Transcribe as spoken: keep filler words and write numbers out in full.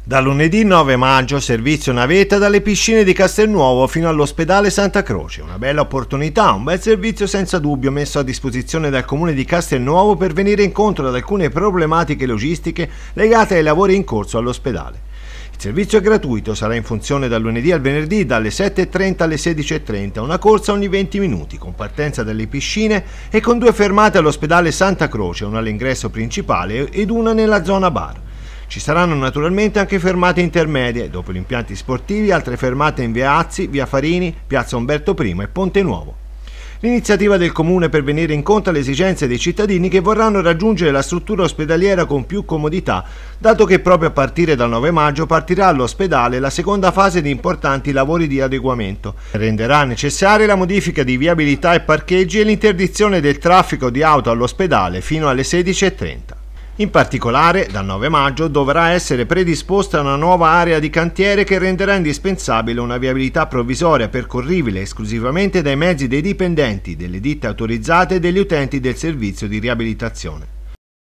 Da lunedì nove maggio servizio navetta dalle piscine di Castelnuovo fino all'ospedale Santa Croce. Una bella opportunità, un bel servizio senza dubbio messo a disposizione dal comune di Castelnuovo per venire incontro ad alcune problematiche logistiche legate ai lavori in corso all'ospedale. Il servizio è gratuito, sarà in funzione dal lunedì al venerdì dalle sette e trenta alle sedici e trenta, una corsa ogni venti minuti con partenza dalle piscine e con due fermate all'ospedale Santa Croce, una all'ingresso principale ed una nella zona bar. Ci saranno naturalmente anche fermate intermedie, dopo gli impianti sportivi, altre fermate in via Azzi, via Farini, piazza Umberto primo e Ponte Nuovo. L'iniziativa del comune per venire incontro alle esigenze dei cittadini che vorranno raggiungere la struttura ospedaliera con più comodità, dato che proprio a partire dal nove maggio partirà all'ospedale la seconda fase di importanti lavori di adeguamento, che renderà necessaria la modifica di viabilità e parcheggi e l'interdizione del traffico di auto all'ospedale fino alle sedici e trenta. In particolare, dal nove maggio dovrà essere predisposta una nuova area di cantiere che renderà indispensabile una viabilità provvisoria percorribile esclusivamente dai mezzi dei dipendenti, delle ditte autorizzate e degli utenti del servizio di riabilitazione.